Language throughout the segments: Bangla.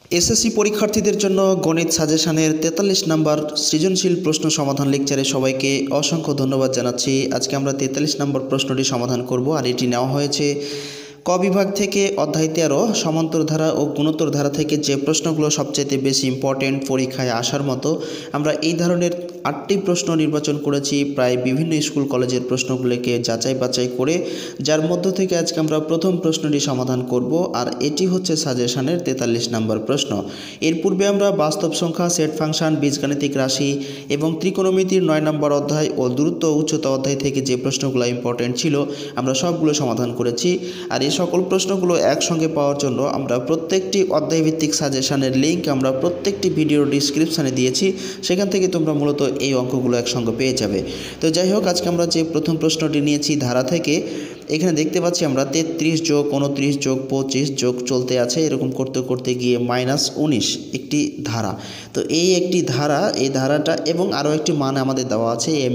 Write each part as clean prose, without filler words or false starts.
এসএসসি পরীক্ষার্থীদের জন্য গণিত সাজেশনের 43 নম্বর সৃজনশীল প্রশ্ন সমাধান লেকচারে সবাইকে অসংখ্য ধন্যবাদ জানাচ্ছি। আজকে আমরা 43 নম্বর প্রশ্নটি সমাধান করব, আর এটি নেওয়া হয়েছে ক বিভাগ থেকে অধ্যায় 13 সমান্তর ধারা ও গুণোত্তর ধারা থেকে। যে প্রশ্নগুলো সবচেয়ে বেশি ইম্পর্টেন্ট, পরীক্ষায় আসার মতো, আমরা এই ধরনের 8টি প্রশ্ন নির্বাচন করেছি প্রায় বিভিন্ন স্কুল কলেজের প্রশ্নগুলোকে যাচাই বাছাই করে, যার মধ্য থেকে আজকে আমরা প্রথম প্রশ্নটি সমাধান করব, আর এটি হচ্ছে সাজেশনের 43 নম্বর প্রশ্ন। এর পূর্বে আমরা বাস্তব সংখ্যা, সেট ফাংশন, বীজগাণিতিক রাশি এবং ত্রিকোণমিতির 9 নম্বর অধ্যায় ও দূরত্ব ও উচ্চতা অধ্যায় থেকে যে প্রশ্নগুলো ইম্পর্টেন্ট ছিল আমরা সবগুলো সমাধান করেছি। আর এই সকল প্রশ্নগুলো একসঙ্গে পাওয়ার জন্য আমরা প্রত্যেকটি অধ্যায়ভিত্তিক সাজেশনের লিঙ্ক আমরা প্রত্যেকটি ভিডিওর ডিসক্রিপশানে দিয়েছি, সেখান থেকে তোমরা মূলত এই অঙ্কগুলো একসঙ্গে পেয়ে যাবে। তো যাই হোক, আজকে আমরা যে প্রথম প্রশ্নটি নিয়েছি ধারা থেকে, এখানে দেখতে পাচ্ছি আমরা 33 যোগ 29 যোগ 25 যোগ চলতে আছে, এরকম করতে করতে গিয়ে -19 একটি ধারা। তো এই একটি ধারা, এই ধারাটা এবং আরও একটি মান আমাদের দেওয়া আছে m²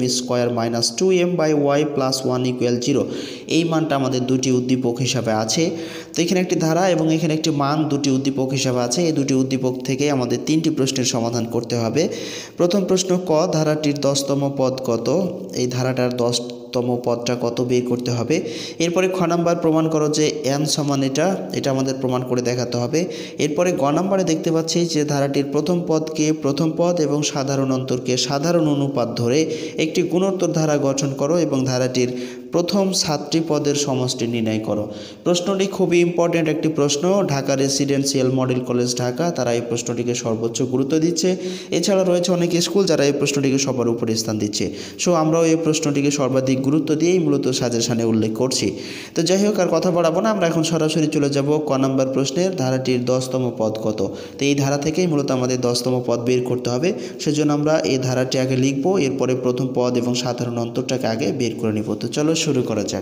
- 2m/y + 1 = 0। এই মানটা আমাদের দুটি উদ্দীপক হিসাবে আছে। তো এখানে একটি ধারা এবং এখানে একটি মান, দুটি উদ্দীপক হিসাবে আছে। এই দুটি উদ্দীপক থেকে আমাদের 3টি প্রশ্নের সমাধান করতে হবে। প্রথম প্রশ্ন, ক ধারাটির 10তম পদ কত? এই ধারাটার 10তম পদটা কত বের করতে হবে। এরপরে খ নাম্বার, প্রমাণ করো যে n সমান এটা আমাদের প্রমাণ করে দেখাতে হবে। এরপরে গ নাম্বারে দেখতে পাচ্ছি যে ধারাটির প্রথম পদকে প্রথম পদ এবং সাধারণ অন্তরকে সাধারণ অনুপাত ধরে একটি গুণোত্তর ধারা গঠন করো এবং ধারাটির প্রথম 7টি পদের সমষ্টি নির্ণয় করো। প্রশ্নটি খুবই ইম্পর্ট্যান্ট একটি প্রশ্ন। Dhaka residential model college Dhaka তারা এই প্রশ্নটিকে সর্বোচ্চ গুরুত্ব দিচ্ছে। এছাড়া রয়েছে অনেক স্কুল যারা এই প্রশ্নটিকে সবার উপরে স্থান দিচ্ছে। সো আমরাও এই প্রশ্নটিকে সর্বাধিক গুরুত্ব দিয়েই মূলত সাজেশনে উল্লেখ করছি। তো যাই হোক, আর কথা বাড়াবো না, আমরা এখন সরাসরি চলে যাব ক নম্বর প্রশ্নের, ধারাটির 10তম পদ কত। তো এই ধারা থেকেই মূলত আমাদের 10তম পদ বের করতে হবে। সেজন্য আমরা এই ধারাটি আগে লিখব, এরপরে প্রথম পদ এবং সাধারণ অন্তরটাকে আগে বের করে নিব। তো চলো শুরু করা যাক।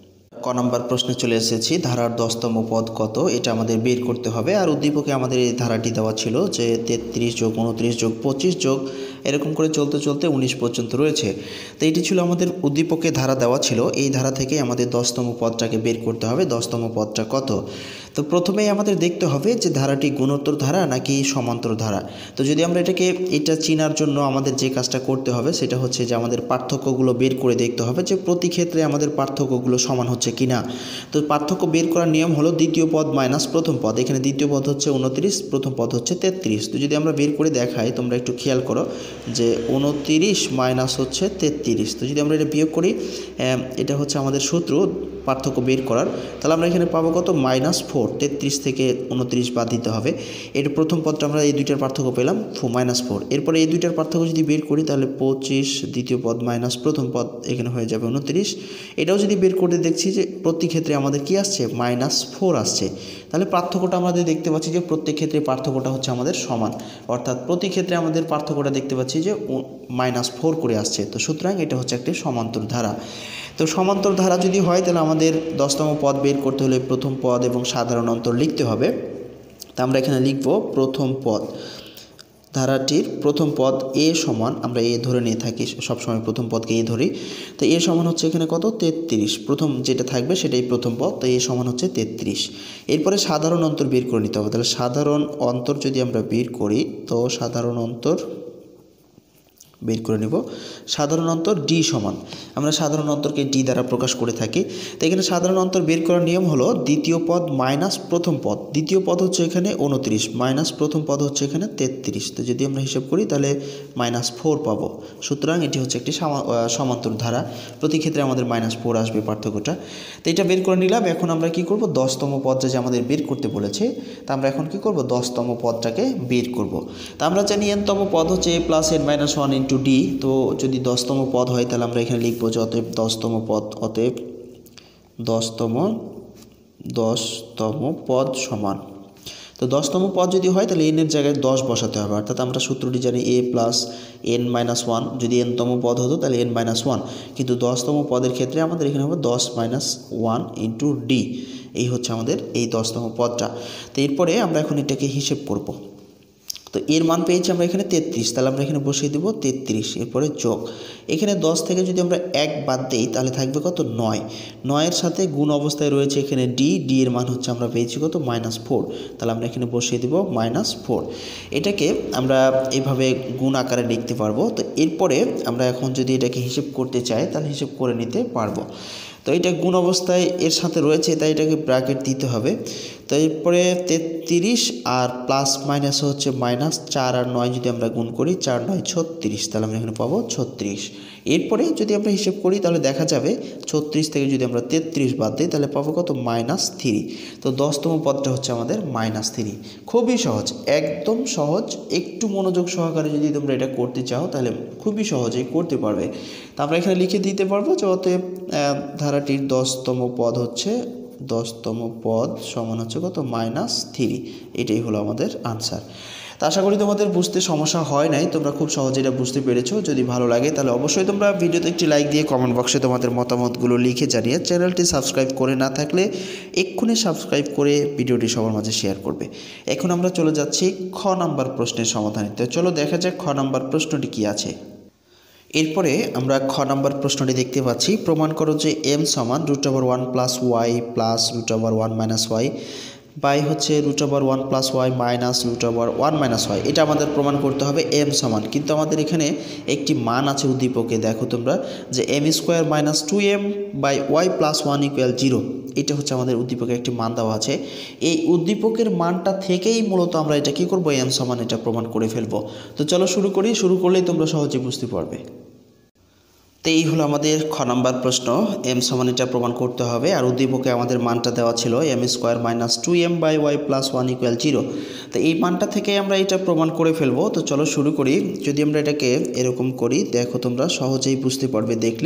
ক নম্বর প্রশ্নে চলে এসেছি। ধারার 10তম পদ কত এটা আমাদের বের করতে হবে। আর উদ্দীপকে আমাদের এই ধারাটি দেওয়া ছিল যে 33 যোগ 29 যোগ 25 যোগ এরকম করে চলতে চলতে 19 পর্যন্ত রয়েছে। তো এটি ছিল আমাদের উদ্দীপকে ধারা দেওয়া ছিল। এই ধারা থেকে আমাদের 10তম পদটাকে বের করতে হবে। 10তম পদটা কত? তো প্রথমেই আমাদের দেখতে হবে যে ধারাটি গুণোত্তর ধারা নাকি সমান্তর ধারা। তো যদি আমরা এটা চেনার জন্য আমাদের যে কাজটা করতে হবে সেটা হচ্ছে যে আমাদের পার্থক্যগুলো বের করে দেখতে হবে যে প্রতি ক্ষেত্রে আমাদের পার্থক্যগুলো সমান হচ্ছে কিনা। তো পার্থক্য বের করার নিয়ম হলো দ্বিতীয় পদ মাইনাস প্রথম পদ। এখানে দ্বিতীয় পদ হচ্ছে 29, প্রথম পদ হচ্ছে 33। তো যদি আমরা বের করে দেখাই, তোমরা একটু খেয়াল করো যে 29 মাইনাস হচ্ছে 33। তো যদি আমরা এটা বিয়োগ করি, এটা হচ্ছে আমাদের সূত্র পার্থক্য বের করার। তাহলে আমরা এখানে পাবো কত? -4। 33 থেকে 29 বাদ দিতে হবে। এর প্রথম পদটা আমরা এই দুইটার পার্থক্য পেলাম -4। এরপরে এই দুইটার পার্থক্য যদি বের করি তাহলে 25 দ্বিতীয় পদ মাইনাস প্রথম পদ, এখানে হয়ে যাবে 29। এটাও যদি বের করে দেখছি যে প্রতি ক্ষেত্রে আমাদের কি আসছে? -4 আসছে। তাহলে পার্থক্যটা আমাদের দেখতে পাচ্ছি যে প্রত্যেক ক্ষেত্রে পার্থক্যটা হচ্ছে আমাদের সমান, অর্থাৎ প্রতি ক্ষেত্রে আমাদের পার্থক্যটা দেখতে পাচ্ছি যে -4 করে আসছে। তো সুতরাং এটা হচ্ছে একটি সমান্তর ধারা। তো সমান্তর ধারা যদি হয় তাহলে আমাদের 10তম পদ বের করতে হলে প্রথম পদ এবং সাধারণ অন্তর লিখতে হবে। তা আমরা এখানে লিখব প্রথম পদ। ধারাটির প্রথম পদ এ সমান, আমরা এ ধরে নিয়ে থাকি সবসময়, প্রথম পদকে এ ধরি। তো এ সমান হচ্ছে এখানে কত? 33। প্রথম যেটা থাকবে সেটাই প্রথম পদ। তো এ সমান হচ্ছে 33। এরপরে সাধারণ অন্তর বের করে নিতে হবে। তাহলে সাধারণ অন্তর যদি আমরা বের করি, তো সাধারণ অন্তর বের করে নেব। সাধারণ অন্তর ডি সমান, আমরা সাধারণ অন্তরকে ডি দ্বারা প্রকাশ করে থাকি। তো এখানে সাধারণ অন্তর বের করার নিয়ম হলো দ্বিতীয় পদ মাইনাস প্রথম পদ। দ্বিতীয় পদ হচ্ছে এখানে 29 মাইনাস প্রথম পদ হচ্ছে এখানে 33। তো যদি আমরা হিসাব করি তাহলে -4 পাবো। সুতরাং এটি হচ্ছে একটি সমান্তর ধারা। প্রতি ক্ষেত্রে আমাদের -4 আসবে পার্থক্যটা। তো এটা বের করে নিলাম। এখন আমরা কি করব? 10তম পদটা যে আমাদের বের করতে বলেছে, তা আমরা এখন কি করব? 10তম পদটাকে বের করব। তা আমরা জানি nতম পদ হচ্ছে a + n - 1 × d। তো যদি 10তম পদ হয় তাহলে আমরা এখানে লিখব যে অতএব 10তম পদ, অতএব 10তম পদ সমান। তো 10তম পদ যদি হয় তাহলে n এর জায়গায় 10 বসাতে হবে, অর্থাৎ আমরা সূত্রটি জানি a + n - 1। যদি nতম পদ হতো তাহলে n - 1, কিন্তু 10তম পদের ক্ষেত্রে আমাদের এখানে হবে 10 - 1 × d। এই হচ্ছে আমাদের এই 10তম পদটা। তো এরপরে আমরা এখন এটাকে হিসেব করব। তো এর মান পেয়েছি আমরা এখানে 33, তাহলে আমরা এখানে বসিয়ে দেবো 33, এরপরে যোগ এখানে 10 থেকে যদি আমরা 1 বাদ দিই তাহলে থাকবে কত 9, 9-এর সাথে গুণ অবস্থায় রয়েছে এখানে ডি এর মান হচ্ছে আমরা পেয়েছি কত -4, তাহলে আমরা এখানে বসিয়ে দেবো -4। এটাকে আমরা এইভাবে গুণ আকারে লিখতে পারবো। তো এরপরে আমরা এখন যদি এটাকে হিসেব করতে চাই তাহলে হিসেব করে নিতে পারবো। তো এটা গুণ অবস্থায় এর সাথে রয়েছে, তাই এটাকে ব্র্যাকেট দিতে হবে। তো এরপরে 33 আর প্লাস মাইনাস হচ্ছে -4 আর 9 যদি আমরা গুণ করি 4 9 36, তাহলে আমরা এখানে পাবো 36। এরপরে যদি আমরা হিসেব করি তাহলে দেখা যাবে 36 থেকে যদি আমরা 33 বাদ দিই তাহলে পাবো কত -3। তো 10তম পদটা হচ্ছে আমাদের -3। খুবই সহজ, একদম সহজ। একটু মনোযোগ সহকারে যদি তোমরা এটা করতে চাও তাহলে খুবই সহজেই করতে পারবে। তো আমরা এখানে লিখে দিতে পারবো যে অতএব ধারাটির 10তম পদ হচ্ছে 10তম পদ সমান হচ্ছে কত -3। এটাই হলো আমাদের আনসার। তো আশা করি তোমাদের বুঝতে সমস্যা হয় নাই, তোমরা খুব সহজে এটা বুঝতে পেরেছো। যদি ভালো লাগে তাহলে অবশ্যই তোমরা ভিডিওতে একটি লাইক দিয়ে কমেন্ট বক্সে তোমাদের মতামতগুলো লিখে জানিয়ে চ্যানেলটি সাবস্ক্রাইব করে না থাকলে এক্ষুনি সাবস্ক্রাইব করে ভিডিওটি সবার মাঝে শেয়ার করবে। এখন আমরা চলে যাচ্ছি খ নাম্বার প্রশ্নের সমাধানে। তো চলো দেখা যাক খ নাম্বার প্রশ্নটি কী আছে। এরপরে আমরা খ নাম্বার প্রশ্নটি দেখতে পাচ্ছি, প্রমাণ করো যে m সমান √1 + y প্লাস √1 - y বাই হচ্ছে √1 + y মাইনাস √1 - y। এটা আমাদের প্রমাণ করতে হবে m সমান, কিন্তু আমাদের এখানে একটি মান আছে উদ্দীপকে। দেখো তোমরা যে m² - 2m বাই y + 1 = 0। এটা হচ্ছে আমাদের উদ্দীপকে একটি মান দেওয়া আছে। এই উদ্দীপকের মানটা থেকেই মূলত আমরা এটা কী করবো, m সমান এটা প্রমাণ করে ফেলবো। তো চলো শুরু করি, শুরু করলেই তোমরা সহজে বুঝতে পারবে। তো এই হলো আমাদের খ নাম্বার প্রশ্ন, m সমান এটা প্রমাণ করতে হবে। আর উদ্দীপকে আমাদের মানটা দেওয়া ছিল m² - 2m বাই y + 1 = 0। তো এই মানটা থেকে আমরা এটা প্রমাণ করে ফেলবো। তো চলো শুরু করি। যদি আমরা এটাকে এরকম করি, দেখো তোমরা সহজেই বুঝতে পারবে দেখলে।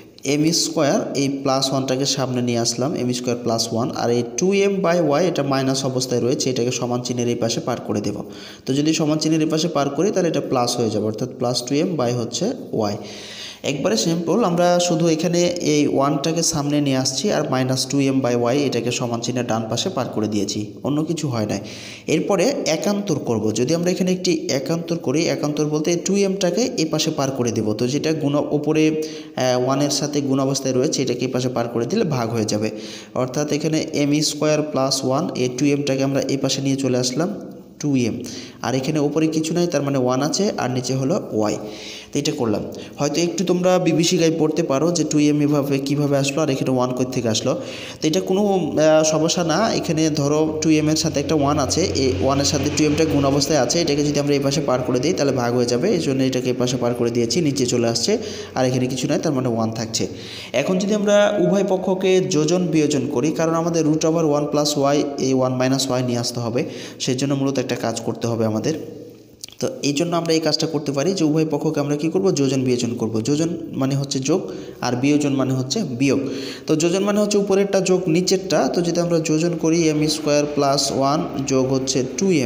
m² এই +1টাকে সামনে নিয়ে আসলাম, m² + 1, আর এই 2m বাই y এটা মাইনাস অবস্থায় রয়েছে, এটাকে সমান চিহ্নের এই পাশে পার করে দেব। তো যদি সমান চিহ্নের এই পাশে পার করি তাহলে এটা প্লাস হয়ে যাবে, অর্থাৎ +2m বাই হচ্ছে y। একবারে সিম্পল, আমরা শুধু এখানে এই 1টাকে সামনে নিয়ে আসছি আর -2m বাই y এটাকে সমান চিহ্নের ডান পাশে পার করে দিয়েছি, অন্য কিছু হয় নাই। এরপরে একান্তর করব। যদি আমরা এখানে একটি একান্তর করি, একান্তর বলতে 2mটাকে এ পাশে পার করে দেব। তো যেটা গুণ ওপরে 1-এর সাথে গুণ অবস্থায় রয়েছে এটাকে এ পাশে পার করে দিলে ভাগ হয়ে যাবে, অর্থাৎ এখানে m² + 1 এই 2mটাকে আমরা এ পাশে নিয়ে চলে আসলাম 2m, আর এখানে উপরে কিছু নাই, তার মানে 1 আছে আর নিচে হলো y। তো এটা করলাম। হয়তো একটু তোমরা বিভীষিকায় পড়তে পারো যে 2m এভাবে কীভাবে আসলো আর এখানে 1 কোথা থেকে আসলো। তো এটা কোনো সমস্যা না। এখানে ধরো 2m এর সাথে একটা 1 আছে, এই 1-এর সাথে 2mটা গুণ অবস্থায় আছে, এটাকে যদি আমরা এই পাশে পার করে দিই তাহলে ভাগ হয়ে যাবে, এই জন্য এটাকে এই পাশে পার করে দিয়েছি, নিচে চলে আসছে আর এখানে কিছু নাই, তার মানে 1 থাকছে। এখন যদি আমরা উভয় পক্ষকে যোজন বিয়োজন করি, কারণ আমাদের √1 + y এই 1 - y নিয়ে আসতে হবে, সেই জন্য মূলত একটা কাজ করতে হবে আমাদের। তো এই জন্য আমরা এই কাজটা করতে পারি যে উভয় পক্ষকে আমরা কী করব, যোজন বিয়োজন করব। যোজন মানে হচ্ছে যোগ আর বিয়োজন মানে হচ্ছে বিয়োগ। তো যোজন মানে হচ্ছে উপরেরটা যোগ নিচেরটা। তো যদি আমরা যোজন করি m² + 1 যোগ হচ্ছে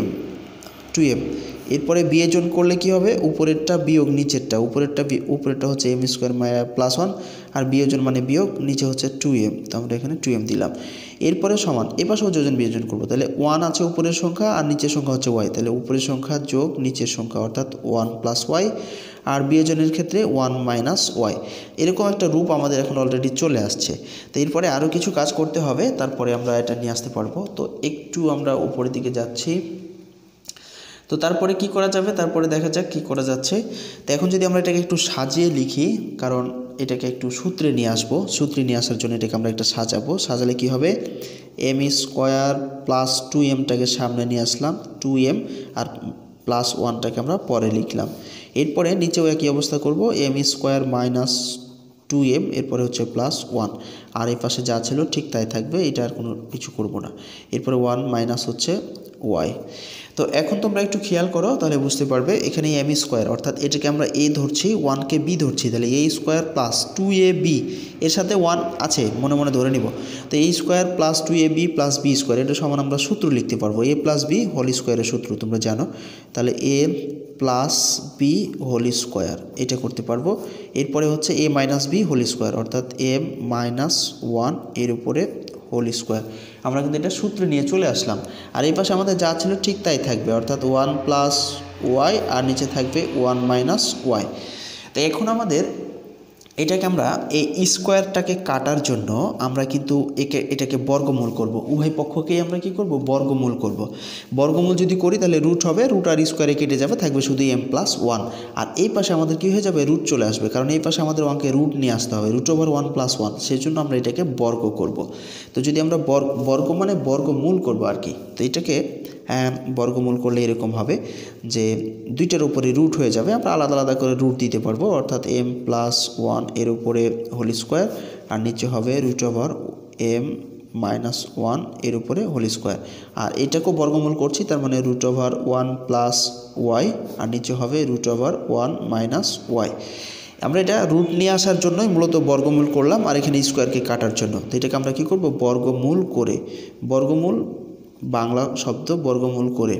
2m, এরপরে বিয়োজন করলে কি হবে, উপরেরটা বিয়োগ নিচেরটা, উপরেরটা হচ্ছে m² + 1 আর বিয়োজন মানে বিয়োগ, নিচে হচ্ছে 2m। তো আমরা এখানে 2m দিলাম। এরপরে সমান এপাশেও যোজন বিয়োজন করব, তাহলে 1 আছে উপরের সংখ্যা আর নিচের সংখ্যা হচ্ছে y, তাহলে উপরের সংখ্যা যোগ নিচের সংখ্যা অর্থাৎ 1 + y, আর বিয়োজনের ক্ষেত্রে 1 - y। এরকম একটা রূপ আমাদের এখন অলরেডি চলে আসছে। তো এরপরে আরও কিছু কাজ করতে হবে, তারপরে আমরা এটা নিয়ে আসতে পারবো। তো একটু আমরা উপরের দিকে যাচ্ছি। তো তারপরে কি করা যাবে, তারপরে দেখা যাক কি করা যাচ্ছে। তো এখন যদি আমরা এটাকে একটু সাজিয়ে লিখি, কারণ এটাকে একটু সূত্রে নিয়ে আসবো, সূত্রে নিয়ে আসার জন্য এটাকে আমরা একটা সাজাবো। সাজালে কি হবে, m² + 2mটাকে সামনে নিয়ে আসলাম 2m, আর +1টাকে আমরা পরে লিখলাম। এরপরে নিচেও একই অবস্থা করব, m² - 2m, এরপরে হচ্ছে +1, আর এই পাশে যা ছিল ঠিক তাই থাকবে, এটা আর কোনো কিছু করব না। এরপরে 1 - হচ্ছে y। তো এখন তোমরা একটু খেয়াল করো, তাহলে বুঝতে পারবে এখানে m² অর্থাৎ এটাকে আমরা a ধরছি, 1কে b ধরছি, তাহলে a² + 2ab, এর সাথে 1 আছে মনে মনে ধরে নিব। তো a² + 2ab + b², এটা সমান আমরা সূত্র লিখতে পারবো, a + b হোল স্কোয়ারের সূত্র তোমরা জানো, তাহলে a + b হোল স্কোয়ার এটা করতে পারবো। এরপরে হচ্ছে a - b হোল স্কোয়ার অর্থাৎ m - 1 এর উপরে হোল স্কোয়ার। আমরা কিন্তু এটা সূত্রে নিয়ে চলে আসলাম, আর এই পাশে আমাদের যা ছিল ঠিক তাই থাকবে, অর্থাৎ 1 + ওয়াই আর নিচে থাকবে 1 মাইনাস ওয়াই। তো এখন আমাদের এটাকে আমরা এই স্কোয়ারটাকে কাটার জন্য আমরা কিন্তু এটাকে বর্গমূল করব। উভয় পক্ষকেই আমরা কি করব, বর্গমূল করব। বর্গমূল যদি করি তাহলে রুট হবে, রুট আর স্কোয়ারে কেটে যাবে, থাকবে শুধু m+1। আর এই পাশে আমাদের কি হয়ে যাবে, রুট চলে আসবে, কারণ এই পাশে আমাদের অঙ্কে রুট নিয়ে আসতে হবে, √1+1। সেই জন্য আমরা এটাকে বর্গ করব। তো যদি আমরা বর্গ মানে বর্গমূল করব আর কি। তো এটাকে বর্গমূল করলে এরকম হবে যে দুইটার উপরে রুট হয়ে যাবে, আমরা আলাদা আলাদা করে রুট দিতে পারবো, অর্থাৎ m+1 এর উপরে হোল স্কোয়ার আর নিচে হবে √m-1 এর উপরে হোল স্কোয়ার। আর এটাকেও বর্গমূল করছি, তার মানে √1+y আর নিচে হবে √1 মাইনাস ওয়াই। আমরা এটা রুট নিয়ে আসার জন্যই মূলত বর্গমূল করলাম, আর এখানে স্কোয়ারকে কাটার জন্য। তো এটাকে আমরা কী করব, বর্গমূল করে, বর্গমূল বাংলা শব্দ বর্গমূল করে,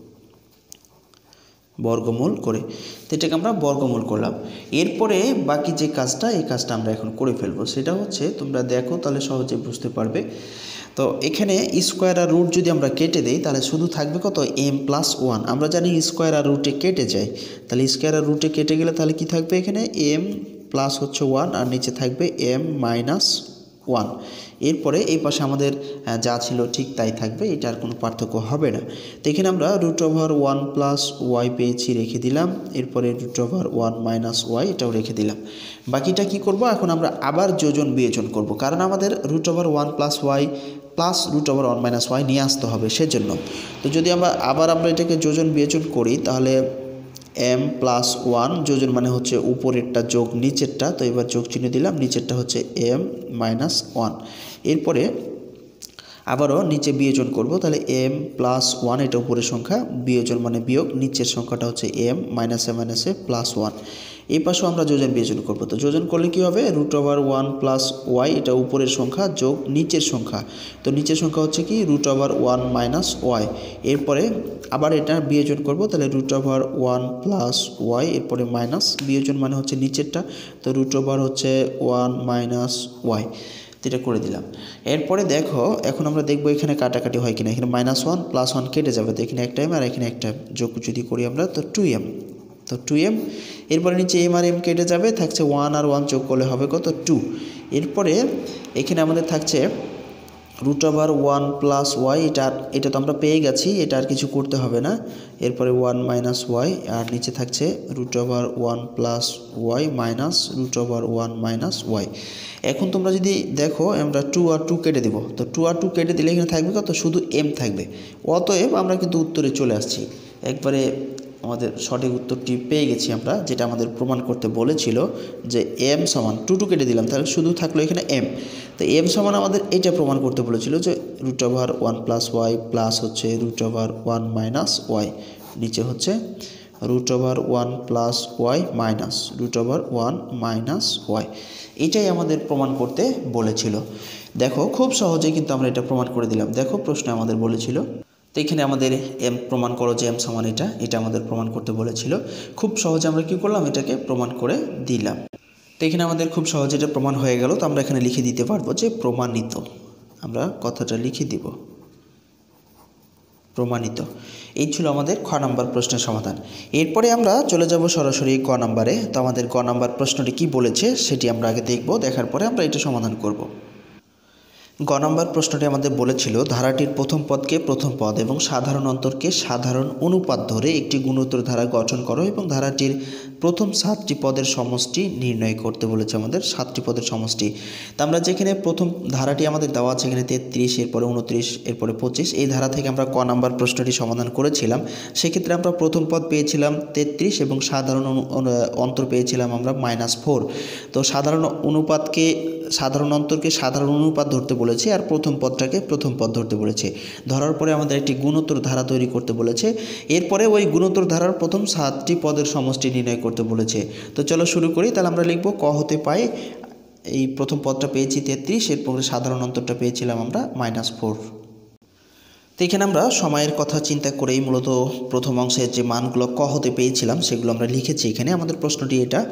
বর্গমূল করে। তো এটাকে আমরা বর্গমূল করলাম। এরপরে বাকি যে কাজটা, এই কাজটা আমরা এখন করে ফেলবো। সেটা হচ্ছে, তোমরা দেখো তাহলে সহজে বুঝতে পারবে। তো এখানে স্কোয়ার আর রুট যদি আমরা কেটে দেই তাহলে শুধু থাকবে কত, m+1। আমরা জানি স্কোয়ার আর রুটে কেটে যায়, তাহলে স্কোয়ার আর রুটে কেটে গেলে তাহলে কি থাকবে, এখানে m+1 আর নিচে থাকবে m-1। এরপরে এই পাশে আমাদের যা ছিল ঠিক তাই থাকবে, এটা আর কোনো পার্থক্য হবে না। তো এখানে আমরা √1+y পেয়েছি, রেখে দিলাম। এরপরে √1 মাইনাস ওয়াই এটাও রেখে দিলাম। বাকিটা কি করব, এখন আমরা আবার যোজন বিয়োজন করব, কারণ আমাদের √1+y প্লাস √1 মাইনাস ওয়াই নিয়ে আসতে হবে সেজন্য। তো যদি আমরা এটাকে যোজন বিয়োজন করি তাহলে m+1 যোজন মানে হচ্ছে উপরেরটা যোগ নিচেরটা, তো এবার যোগ চিহ্ন দিলাম, নিচেরটা হচ্ছে m-1। এরপরে আবারও নিচে বিয়োজন করব, তাহলে m+1 এটা উপরের সংখ্যা, বিয়োজন মানে বিয়োগ, নিচের সংখ্যাটা হচ্ছে m-a+1। এই পাশেও আমরা যোজন বিয়োজন করব। তো যোজন করলে কি হবে, √1+y এটা উপরের সংখ্যা যোগ নিচের সংখ্যা, তো নিচের সংখ্যা হচ্ছে কি √1 মাইনাস ওয়াই। এরপরে আবার এটা বিয়োজন করব, তাহলে √1+y এরপরে মাইনাস, বিয়োজন মানে হচ্ছে নিচেরটা, তো হচ্ছে 1 মাইনাস ওয়াই। এটা করে দিলাম। এরপরে দেখো এখন আমরা দেখব এখানে কাটাকাটি হয় কিনা। এখানে -1 +1 কেটে যাবে, তো এখানে একটা m আর এখানে একটা যোগ যদি করি আমরা, তো 2m, তো 2m। এরপরে নিচে m আর m কেটে যাবে, থাকছে 1 আর 1 যোগ করলে হবে কত, 2। এরপরে এখানে আমাদের থাকছে √1+y, এটা তো আমরা পেয়ে গেছি, এটা আর কিছু করতে হবে না। এরপরে 1 মাইনাস ওয়াই আর নিচে থাকছে √1+y মাইনাস √1 মাইনাস ওয়াই। এখন তোমরা যদি দেখো আমরা 2 আর 2 কেটে দেবো, তো 2 আর 2 কেটে দিলে এখানে থাকবে কত, শুধু m থাকবে। অতএব আমরা কিন্তু উত্তরে চলে আসছি, একবারে আমাদের সঠিক উত্তরটি পেয়ে গেছি আমরা, যেটা আমাদের প্রমাণ করতে বলেছিল যে m সমান 2 কেটে দিলাম, তাহলে শুধু থাকলো এখানে m। তো m সমান আমাদের এটা প্রমাণ করতে বলেছিল যে √1+y প্লাস হচ্ছে √1 মাইনাস ওয়াই, নিচে হচ্ছে √1+y মাইনাস √1 মাইনাস ওয়াই। এটাই আমাদের প্রমাণ করতে বলেছিল। দেখো খুব সহজেই কিন্তু আমরা এটা প্রমাণ করে দিলাম। দেখো প্রশ্নে আমাদের বলেছিল, তো এখানে আমাদের m প্রমাণ করো যে m সমান এটা আমাদের প্রমাণ করতে বলেছিল। খুব সহজে আমরা কি করলাম, এটাকে প্রমাণ করে দিলাম। তো এখানে আমাদের খুব সহজে এটা প্রমাণ হয়ে গেল। তো আমরা এখানে লিখে দিতে পারবো যে প্রমাণিত, আমরা কথাটা লিখে দিব, প্রমাণিত। এই ছিল আমাদের খ নাম্বার প্রশ্নের সমাধান। এরপরে আমরা চলে যাব সরাসরি ক নাম্বারে। তো আমাদের ক নাম্বার প্রশ্নটি কি বলেছে সেটি আমরা আগে দেখব, দেখার পরে আমরা এটা সমাধান করব। গ নম্বর প্রশ্নটি আমাদের বলেছিল ধারাটির প্রথম পদকে প্রথম পদ এবং সাধারণ অন্তরকে সাধারণ অনুপাত ধরে একটি গুণোত্তর ধারা গঠন করো এবং ধারাটির প্রথম 7টি পদের সমষ্টি নির্ণয় করতে বলেছে আমাদের, 7টি পদের সমষ্টি। তো আমরা যেখানে প্রথম ধারাটি আমাদের দেওয়া আছে এখানে 33, এরপরে 29, এরপরে 25, এই ধারা থেকে আমরা ক নাম্বার প্রশ্নটি সমাধান করেছিলাম। সেক্ষেত্রে আমরা প্রথম পদ পেয়েছিলাম 33 এবং সাধারণ অন্তর পেয়েছিলাম আমরা -4। তো সাধারণ অন্তরকে সাধারণ অনুপাত ধরতে বলেছে আর প্রথম পদটাকে প্রথম পদ ধরতে বলেছে। ধরার পরে আমাদের একটি গুণোত্তর ধারা তৈরি করতে বলেছে। এরপরে ওই গুণোত্তর ধারার প্রথম 7টি পদের সমষ্টি নির্ণয় করতে বলেছে। তো চলো শুরু করি। তাহলে আমরা লিখব ক হতে পাই, এই প্রথম পদটা পেয়েছি 33, এরপরে সাধারণ অন্তরটা পেয়েছিলাম আমরা -4। তো এখানে আমরা সময়ের কথা চিন্তা করেই মূলত প্রথম অংশের যে মানগুলো ক হতে পেয়েছিলাম সেগুলো আমরা লিখেছি এখানে। আমাদের প্রশ্নটি এটা।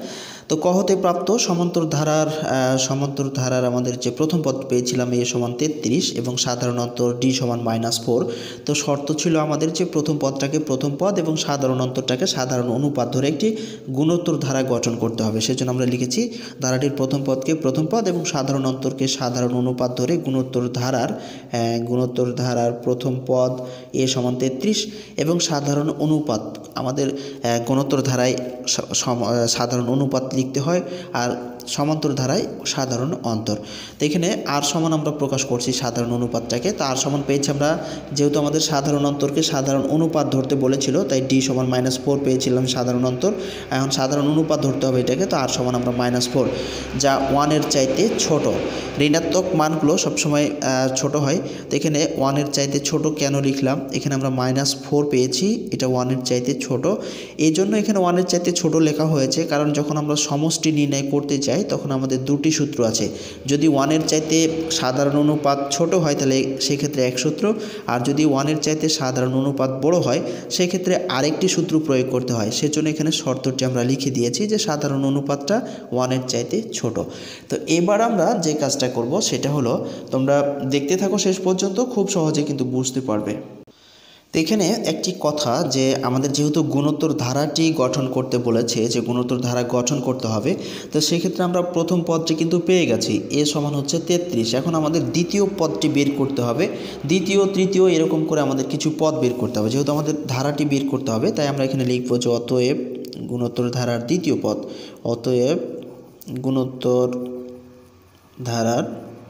তো ক হতে প্রাপ্ত সমান্তর ধারার আমাদের যে প্রথম পদ পেয়েছিলাম a সমান 33 এবং সাধারণ অন্তর d সমান -4। তো শর্ত ছিল আমাদের যে প্রথম পদটাকে প্রথম পদ এবং সাধারণ অন্তরটাকে সাধারণ অনুপাত ধরে একটি গুণোত্তর ধারা গঠন করতে হবে। সেজন্য আমরা লিখেছি ধারাটির প্রথম পদকে প্রথম পদ এবং সাধারণ অন্তরকে সাধারণ অনুপাত ধরে গুণোত্তর ধারার প্রথম পদ a সমান 33 এবং সাধারণ অনুপাত আমাদের গুণোত্তর ধারায় সাধারণ অনুপাত লিখতে হয় আর সমান্তর ধারায় সাধারণ অন্তর। তো এখানে আর সমান আমরা প্রকাশ করছি সাধারণ অনুপাতটাকে। তো আর সমান পেয়েছি আমরা, যেহেতু আমাদের সাধারণ অন্তরকে সাধারণ অনুপাত ধরতে বলেছিল তাই d সমান -4 পেয়েছিলাম সাধারণ অন্তর। এখন সাধারণ অনুপাত ধরতে হবে এটাকে, তো আর সমান আমরা -4 যা 1-এর চাইতে ছোট। ঋণাত্মক মানগুলো সবসময় ছোট হয়। তো এখানে 1-এর চাইতে ছোট কেন লিখলাম, এখানে আমরা -4 পেয়েছি, এটা 1-এর চাইতে ছোট। এই জন্য এখানে 1-এর চাইতে ছোট লেখা হয়েছে, কারণ যখন আমরা সমষ্টি নির্ণয় করতে চাই তখন আমাদের দুটি সূত্র আছে। যদি 1-এর চাইতে সাধারণ অনুপাত ছোট হয় তাহলে সেক্ষেত্রে এক সূত্র, আর যদি 1-এর চাইতে সাধারণ অনুপাত বড় হয় সেক্ষেত্রে আরেকটি সূত্র প্রয়োগ করতে হয়। সেজন্য এখানে শর্তটি আমরা লিখে দিয়েছি যে সাধারণ অনুপাতটা 1-এর চাইতে ছোট। তো এবার আমরা যে কাজটা করব সেটা হলো, তোমরা দেখতে থাকো শেষ পর্যন্ত, খুব সহজে কিন্তু বুঝতে পারবে। তো এখানে একটি কথা, যে আমাদের যেহেতু গুণোত্তর ধারাটি গঠন করতে বলেছে, যে গুণোত্তর ধারা গঠন করতে হবে, তো সেক্ষেত্রে আমরা প্রথম পদটি কিন্তু পেয়ে গেছি, a সমান হচ্ছে 33। এখন আমাদের দ্বিতীয় পদটি বের করতে হবে, দ্বিতীয় তৃতীয় এরকম করে আমাদের কিছু পদ বের করতে হবে। যেহেতু আমাদের ধারাটি বের করতে হবে তাই আমরা এখানে লিখব যে অতএব গুণোত্তর ধারার দ্বিতীয় পদ, অতএব গুণোত্তর ধারার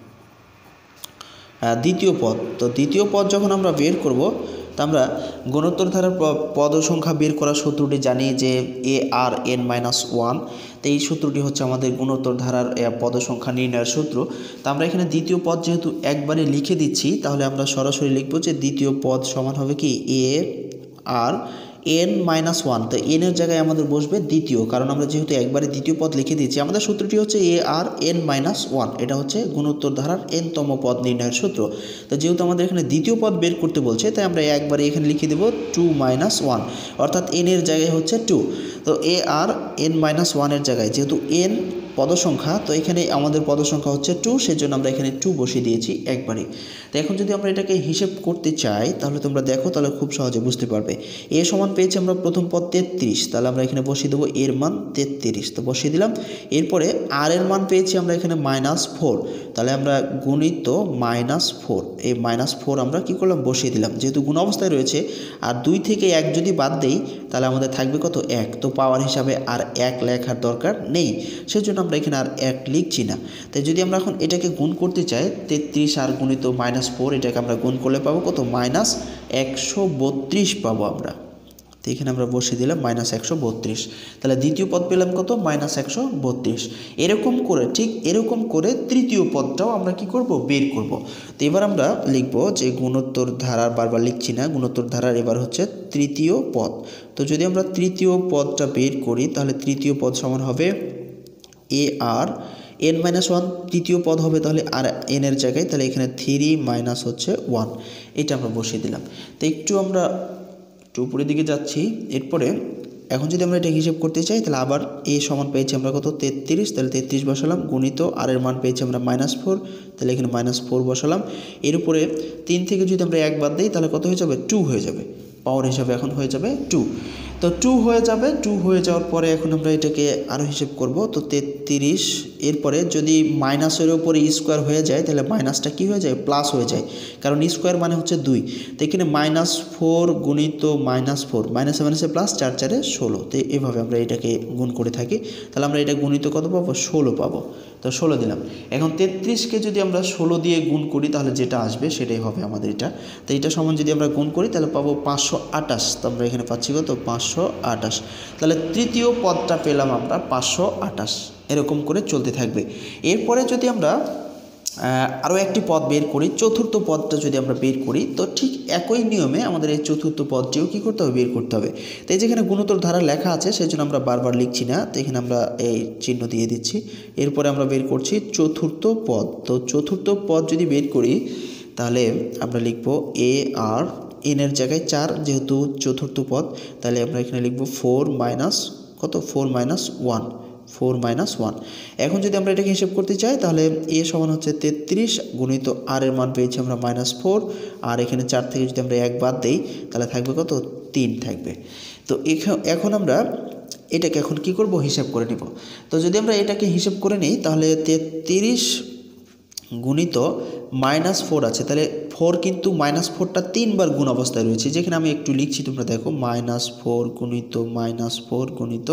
দ্বিতীয় পদ। তো দ্বিতীয় পদ যখন আমরা বের করব, তো আমরা গুণোত্তর ধারার পদ সংখ্যা বের করার সূত্রটি জানি যে ARn-1। তো এই সূত্রটি হচ্ছে আমাদের গুণোত্তর ধারার পদ সংখ্যা নির্ণয়ের সূত্র। তো আমরা এখানে দ্বিতীয় পদ যেহেতু একবারে লিখে দিচ্ছি, তাহলে আমরা সরাসরি লিখব যে দ্বিতীয় পদ সমান হবে কি ARn-1। তো এর জায়গায় আমাদের বসবে দ্বিতীয়, কারণ আমরা যেহেতু একবারে দ্বিতীয় পদ লিখে দিচ্ছি। আমাদের সূত্রটি হচ্ছে ARn-1, এটা হচ্ছে গুণোত্তর ধারার n-তম পদ নির্ণয়ের সূত্র। তো যেহেতু আমাদের এখানে দ্বিতীয় পদ বের করতে বলছে তাই আমরা একবারে এখানে লিখে দেব 2-1, অর্থাৎ n এর জায়গায় হচ্ছে 2। তো ARn-1 এর জায়গায় যেহেতু n পদসংখ্যা, তো এখানে আমাদের পদসংখ্যা হচ্ছে 2, সেজন্য আমরা এখানে 2 বসিয়ে দিয়েছি একবারে। তো এখন যদি আমরা এটাকে হিসেব করতে চাই তাহলে তোমরা দেখো, তাহলে খুব সহজে বুঝতে পারবে। a সমান পেয়েছি আমরা প্রথম পদ 33, তাহলে আমরা এখানে বসিয়ে দেবো এর মান 33, তো বসিয়ে দিলাম। এরপরে আর এর মান পেয়েছি আমরা এখানে -4, তাহলে আমরা গুণিত -4, এই -4 আমরা কি করলাম বসিয়ে দিলাম, যেহেতু গুণ অবস্থায় রয়েছে। আর 2 থেকে 1 যদি বাদ দেই তাহলে আমাদের থাকবে কত, 1। তো পাওয়ার হিসাবে আর 1 লেখার দরকার নেই, সেজন্য আমরা এখানে আর 1 লিখছি না। তাই যদি আমরা এখন এটাকে গুণ করতে চাই, 33 আর গুণিত -4, এটাকে আমরা গুণ করলে পাবো কত, -132 পাবো আমরা। তো এখানে আমরা বসিয়ে দিলাম -132, তাহলে দ্বিতীয় পদ পেলাম কত, -132। এরকম করে, ঠিক এরকম করে তৃতীয় পদটাও আমরা কি করব, বের করব। তো এবার আমরা লিখব যে গুণোত্তর ধারার, বারবার লিখছি না, গুণোত্তর ধারার এবার হচ্ছে তৃতীয় পদ। তো যদি আমরা তৃতীয় পদটা বের করি তাহলে তৃতীয় পদ সমান হবে ARn-1, তৃতীয় পদ হবে তাহলে আর n এর জায়গায়, তাহলে এখানে 3 - হচ্ছে 1, এটা আমরা বসিয়ে দিলাম। তো আমরা একটু উপরের দিকে যাচ্ছি। এরপরে এখন যদি আমরা এটা হিসেব করতে চাই তাহলে আবার a সমান পেয়েছি আমরা কত, 33, তাহলে 33 বসালাম, গুণিত আর এর মান পেয়েছি আমরা -4, তাহলে এখানে -4 বসালাম। এর উপরে 3 থেকে যদি আমরা 1 বাদ দিই তাহলে কত হয়ে যাবে, 2 হয়ে যাবে, পাওয়ার হিসাবে এখন হয়ে যাবে 2। তো 2 হয়ে যাবে, 2 হয়ে যাওয়ার পরে এখন আমরা এটাকে আরও হিসেব করব। তো 33, এরপরে যদি মাইনাসের উপরে স্কোয়ার হয়ে যায় তাহলে মাইনাসটা কী হয়ে যায়, প্লাস হয়ে যায়, কারণ স্কোয়ার মানে হচ্ছে 2। তো এখানে -4 গুণিত -4, মাইনাসে প্লাস, 4 4 16। তো এভাবে আমরা এটাকে গুণ করে থাকি, তাহলে আমরা এটা গুণিত কত পাবো, 16 পাবো। তো 16 দিলাম। এখন 33কে যদি আমরা 16 দিয়ে গুণ করি তাহলে যেটা আসবে সেটাই হবে আমাদের এটা। তো এটা সমান যদি আমরা গুণ করি তাহলে পাবো 528, তো আমরা এখানে পাচ্ছি কত, 528। তাহলে তৃতীয় পদটা পেলাম আমরা 528, এরকম করে চলতে থাকবে। এরপরে যদি আমরা আরও একটি পদ বের করি, চতুর্থ পদটা যদি আমরা বের করি, তো ঠিক একই নিয়মে আমাদের এই চতুর্থ পদটিও কী করতে হবে, বের করতে হবে। তো এই যেখানে গুণোত্তর ধারা লেখা আছে সেজন্য আমরা বারবার লিখছি না, তো এখানে আমরা এই চিহ্ন দিয়ে দিচ্ছি। এরপরে আমরা বের করছি চতুর্থ পদ। তো চতুর্থ পদ যদি বের করি তাহলে আমরা লিখব ARn এর জায়গায় 4, যেহেতু চতুর্থ পদ, তাহলে আমরা এখানে লিখব 4 - কত, 4 - 1, 4 - 1। এখন যদি আমরা এটাকে হিসেব করতে চাই তাহলে এ সমান হচ্ছে 33 গুণিত আর এর মান পেয়েছি আমরা -4, আর এখানে 4 থেকে যদি আমরা 1 বাদ দেই তাহলে থাকবে কত, 3 থাকবে। তো এখন আমরা এটাকে এখন কি করব, হিসাব করে নিব। তো যদি আমরা এটাকে হিসাব করে নিই তাহলে 33 গুণিত -4 আছে, তাহলে 4 কিন্তু -4টা 3 বার গুণ অবস্থায় রয়েছে, যেখানে আমি একটু লিখছি তোমরা দেখো, -4 গুণিত -4 গুণিত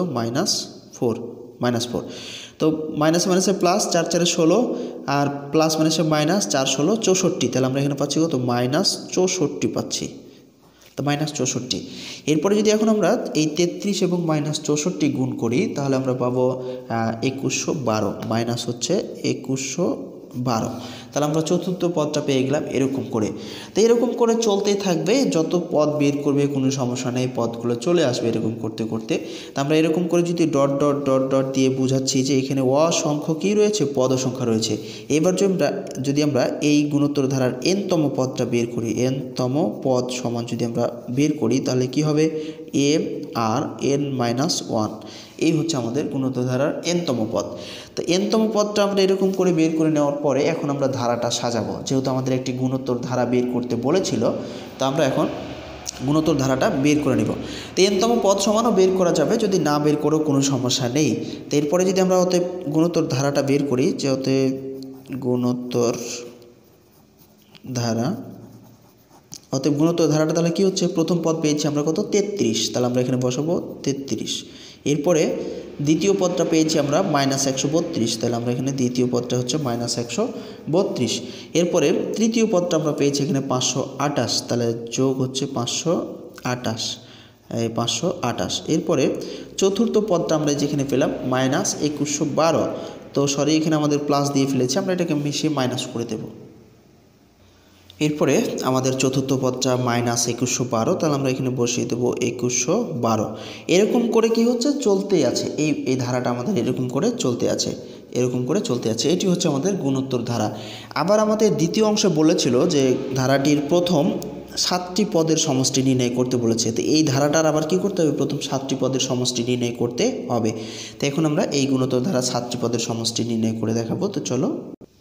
-4 তো মাইনাস মাইনাসে প্লাস, 4 4 16, আর প্লাস মাইনাসে মাইনাস, 4 16 64, তাহলে আমরা এখানে পাচ্ছি কত, -64 পাচ্ছি। তো -64। এরপরে যদি এখন আমরা এই 33 এবং -64 গুণ করি তাহলে আমরা পাবো 2112, মাইনাস হচ্ছে 2112, তাহলে আমরা চতুর্থ পদটা পেয়ে গেলাম এরকম করে। তো এরকম করে চলতেই থাকবে, যত পদ বের করবে কোনো সমস্যা নেই, পদগুলো চলে আসবে এরকম করতে করতে। তো আমরা এরকম করে যদি ডট ডট ডট ডট দিয়ে বোঝাচ্ছি যে এখানে অসংখ্য কী রয়েছে, পদ সংখ্যা রয়েছে। এবার যদি আমরা এই গুণোত্তর ধারার এনতম পদটা বের করি, এনতম পদ সমান যদি আমরা বের করি তাহলে কি হবে, এ আর n-1, এই হচ্ছে আমাদের গুণোত্তর ধারার এনতম পদ। তো এনতম পদটা আমরা এরকম করে বের করে নেওয়ার পরে এখন আমরা ধারাটা সাজাবো, যেহেতু আমাদের একটি গুণোত্তর ধারা বের করতে বলেছিল, তো আমরা এখন গুণোত্তর ধারাটা বের করে নিব। তো এনতম পদ সমানও বের করা যাবে, যদি না বের করেও কোনো সমস্যা নেই। তো এরপরে যদি আমরা অতএব গুণোত্তর ধারাটা বের করি, যে অতএব গুণোত্তর ধারাটা তাহলে কি হচ্ছে, প্রথম পদ পেয়েছি আমরা কত, 33, তাহলে আমরা এখানে বসাবো 33। এরপরে দ্বিতীয় পদটা পেয়েছি আমরা -132, তাহলে আমরা এখানে দ্বিতীয় পদটা হচ্ছে -132। এরপরে তৃতীয় পদটা আমরা পেয়েছি এখানে 528, তাহলে যোগ হচ্ছে 528। এরপরে চতুর্থ পদটা আমরা যেখানে পেলাম -2112, তো সরি এখানে আমাদের প্লাস দিয়ে ফেলেছি, আমরা এটাকে মিশিয়ে মাইনাস করে দেব। এরপরে আমাদের চতুর্থ পদটা -2112, তাহলে আমরা এখানে বসিয়ে দেবো 2112। এরকম করে কি হচ্ছে, চলতেই আছে, এই ধারাটা আমাদের এরকম করে চলতে আছে, এটি হচ্ছে আমাদের গুণোত্তর ধারা। আবার আমাদের দ্বিতীয় অংশে বলেছিল যে ধারাটির প্রথম 7টি পদের সমষ্টি নির্ণয় করতে বলেছে। তো এই ধারাটার আবার কি করতে হবে, প্রথম 7টি পদের সমষ্টি নির্ণয় করতে হবে। তো এখন আমরা এই গুণোত্তর ধারা 7টি পদের সমষ্টি নির্ণয় করে দেখাবো। তো চলো,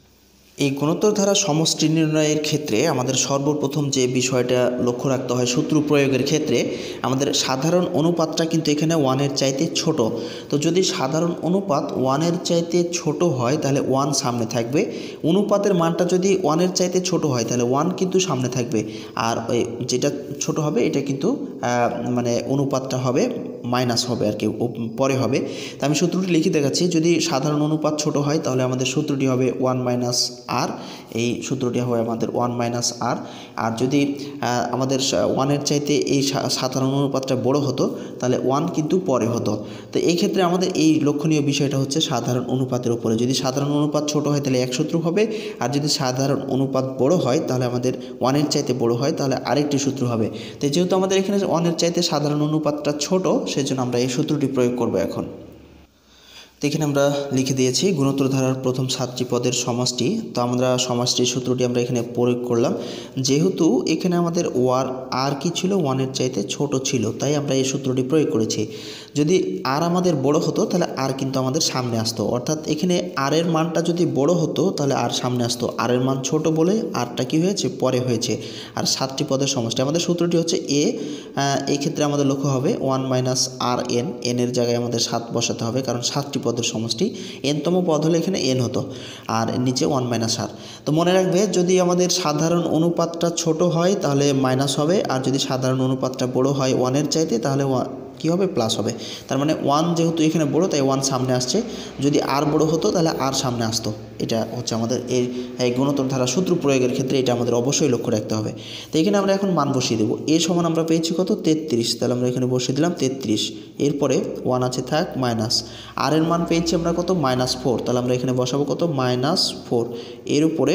এই গুণোত্তর ধারা সমষ্টি নির্ণয়ের ক্ষেত্রে আমাদের সর্বপ্রথম যে বিষয়টা লক্ষ্য রাখতে হয়, সূত্র প্রয়োগের ক্ষেত্রে আমাদের সাধারণ অনুপাতটা কিন্তু এখানে 1-এর চাইতে ছোট। তো যদি সাধারণ অনুপাত 1-এর চাইতে ছোট হয় তাহলে 1 সামনে থাকবে, অনুপাতের মানটা যদি 1-এর চাইতে ছোট হয় তাহলে 1 কিন্তু সামনে থাকবে, আর যেটা ছোট হবে এটা কিন্তু মানে অনুপাতটা হবে মাইনাস হবে আর কি, পরে হবে। তো আমি সূত্রটি লিখে দেখাচ্ছি, যদি সাধারণ অনুপাত ছোট হয় তাহলে আমাদের সূত্রটি হবে 1 - r, এই সূত্রটি হবে আমাদের 1 - r। আর যদি আমাদের 1-এর চাইতে এই সাধারণ অনুপাতটা বড় হতো তাহলে 1 কিন্তু পরে হতো। তো এই ক্ষেত্রে আমাদের এই লক্ষণীয় বিষয়টা হচ্ছে সাধারণ অনুপাতের উপরে, যদি সাধারণ অনুপাত ছোট হয় তাহলে এক সূত্র হবে, আর যদি সাধারণ অনুপাত বড় হয় তাহলে আমাদের 1-এর চাইতে বড় হয় তাহলে আরেকটি সূত্র হবে। তো যেহেতু আমাদের এখানে 1-এর চাইতে সাধারণ অনুপাতটা ছোট, সেজন্য আমরা এই সূত্রটি প্রয়োগ করব এখন। তো এখানে আমরা লিখে দিয়েছি গুণোত্তর ধারার প্রথম 7টি পদের সমষ্টি। তো আমরা সমষ্টির সূত্রটি আমরা এখানে প্রয়োগ করলাম, যেহেতু এখানে আমাদের আর কি ছিল, 1-এর চাইতে ছোট ছিল, তাই আমরা এই সূত্রটি প্রয়োগ করেছি। যদি আর আমাদের বড় হতো তাহলে আর কিন্তু আমাদের সামনে আসতো, অর্থাৎ এখানে আর এর মানটা যদি বড় হতো তাহলে আর সামনে আসতো, আর এর মান ছোট বলে আরটা কি হয়েছে, পরে হয়েছে। আর 7টি পদের সমষ্টি, আমাদের সূত্রটি হচ্ছে এই ক্ষেত্রে আমাদের লক্ষ্য হবে 1 - r n, এর জায়গায় আমাদের 7 বসাতে হবে, কারণ 7টি পদের সমষ্টি, এনতম পদ হলে এখানে n হতো, আর নিচে 1 - r। তো মনে রাখবে, যদি আমাদের সাধারণ অনুপাতটা ছোট হয় তাহলে মাইনাস হবে, আর যদি সাধারণ অনুপাতটা বড় হয় 1-এর চাইতে তাহলে কি হবে, প্লাস হবে। তার মানে 1 যেহেতু এখানে বড় তাই 1 সামনে আসছে, যদি আর বড় হতো তাহলে আর সামনে আসতো। এটা হচ্ছে আমাদের এই গুণোত্তর ধারা সূত্র প্রয়োগের ক্ষেত্রে এটা আমাদের অবশ্যই লক্ষ্য রাখতে হবে। তো এখানে আমরা এখন মান বসিয়ে দেবো, এ সমান আমরা পেয়েছি কত, 33, তাহলে আমরা এখানে বসিয়ে দিলাম 33। এরপরে 1 আছে থাক, মাইনাস আর এর মান পেয়েছি আমরা কত, -4, তাহলে আমরা এখানে বসাবো কত, -4। এর উপরে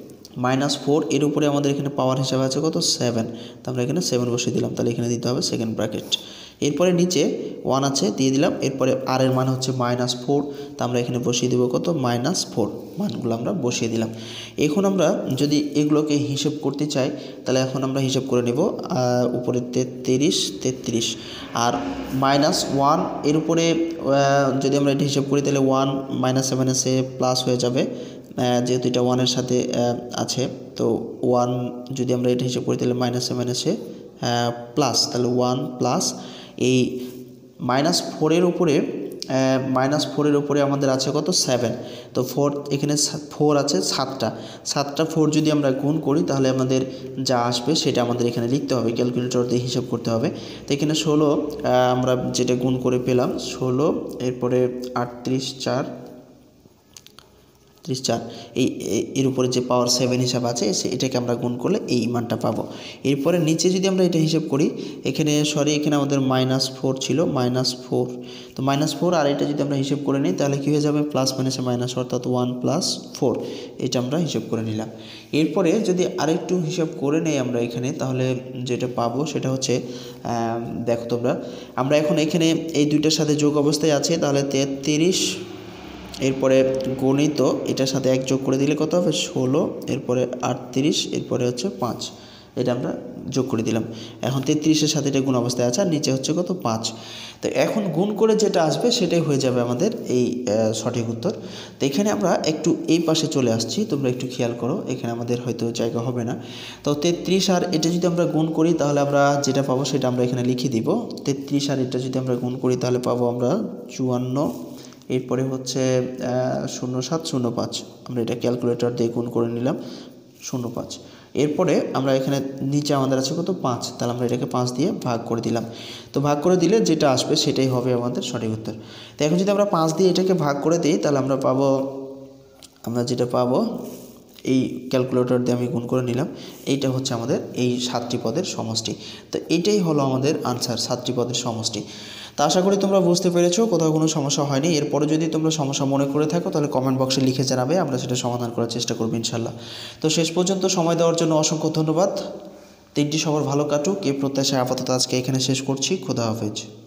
-4, এর উপরে আমাদের এখানে পাওয়ার হিসাবে আছে কত, 7, তো আমরা এখানে 7 বসিয়ে দিলাম, তাহলে এখানে দিতে হবে সেকেন্ড ব্র্যাকেট। এরপরে নিচে 1 আছে দিয়ে দিলাম। এরপরে আর এর মান হচ্ছে -4, তা আমরা এখানে বসিয়ে দেবো কত -4, মানগুলো আমরা বসিয়ে দিলাম। এখন আমরা যদি এগুলোকে হিসেব করতে চাই তাহলে এখন আমরা হিসাব করে নেব। উপরে 33 আর -1 এর উপরে যদি আমরা এটা হিসাব করি তাহলে 1 -7 এসে প্লাস হয়ে যাবে, যেহেতু এটা 1-এর সাথে আছে। তো 1 যদি আমরা এটা হিসাব করি তাহলে -7 এসে প্লাস, তাহলে 1 প্লাস এই -4-এর উপরে -4-এর উপরে আমাদের আছে কত 7। তো 4 এখানে 4 আছে 7টা 4 যদি আমরা গুণ করি তাহলে আমাদের যা আসবে সেটা আমাদের এখানে লিখতে হবে, ক্যালকুলেটর দিয়ে হিসাব করতে হবে। তো এখানে 16 আমরা যেটা গুণ করে পেলাম 16, এরপরে 38 4 এর উপরে যে পাওয়ার 7 হিসাব আছে এটাকে আমরা গুণ করলে এই মানটা পাবো। এরপরে নিচে যদি আমরা এটা হিসাব করি এখানে এখানে আমাদের -4 ছিল, -4, তো -4 আর এটা যদি আমরা হিসাব করে নিই তাহলে কী হয়ে যাবে প্লাস মাইনাসে মাইনাস, অর্থাৎ 1 + 4, এটা আমরা হিসাব করে নিলাম। এরপরে যদি আরেকটু হিসাব করে নেই আমরা এখানে তাহলে যেটা পাবো সেটা হচ্ছে দেখো তোমরা, আমরা এখন এখানে এই দুইটার সাথে যোগ অবস্থায় আছে, তাহলে 33 এরপরে গণিত এটার সাথে 1 যোগ করে দিলে কত হবে 16, এরপরে 38, এরপরে হচ্ছে 5, এটা আমরা যোগ করে দিলাম। এখন 33-এর সাথে এটা গুণ অবস্থায় আছে আর নিচে হচ্ছে কত 5। তো এখন গুণ করে যেটা আসবে সেটাই হয়ে যাবে আমাদের এই সঠিক উত্তর। তো এখানে আমরা একটু এই পাশে চলে আসছি, তোমরা একটু খেয়াল করো, এখানে আমাদের হয়তো জায়গা হবে না। তো 33 আর এটা যদি আমরা গুণ করি তাহলে আমরা যেটা পাবো সেটা আমরা এখানে লিখে দিব। 33 আর এটা যদি আমরা গুণ করি তাহলে পাবো আমরা 54, এরপরে হচ্ছে 0705, আমরা এটা ক্যালকুলেটর দিয়ে গুণ করে নিলাম 05। এরপরে আমরা এখানে নিচে আমাদের আছে কত 5, তাহলে আমরা এটাকে 5 দিয়ে ভাগ করে দিলাম। তো ভাগ করে দিলে যেটা আসবে সেটাই হবে আমাদের সঠিক উত্তর। তো এখন যদি আমরা 5 দিয়ে এটাকে ভাগ করে দিই তাহলে আমরা যেটা পাবো এই ক্যালকুলেটর দিয়ে আমি গুণ করে নিলাম, এইটা হচ্ছে আমাদের এই 7টি পদের সমষ্টি। তো এটাই হলো আমাদের আনসার, 7টি পদের সমষ্টি। তা আশা করি তোমরা বুঝতে পেরেছো, কোথাও কোনো সমস্যা হয়নি। এরপরে যদি তোমরা সমস্যা মনে করে থাকো তাহলে কমেন্ট বক্সে লিখে জানাবে, আমরা সেটা সমাধান করার চেষ্টা করবো ইনশাল্লাহ। তো শেষ পর্যন্ত সময় দেওয়ার জন্য অসংখ্য ধন্যবাদ। দিনটি সবার ভালো কাটুক এই প্রত্যাশায় আপাতত আজকে এখানে শেষ করছি। খোদা হাফেজ।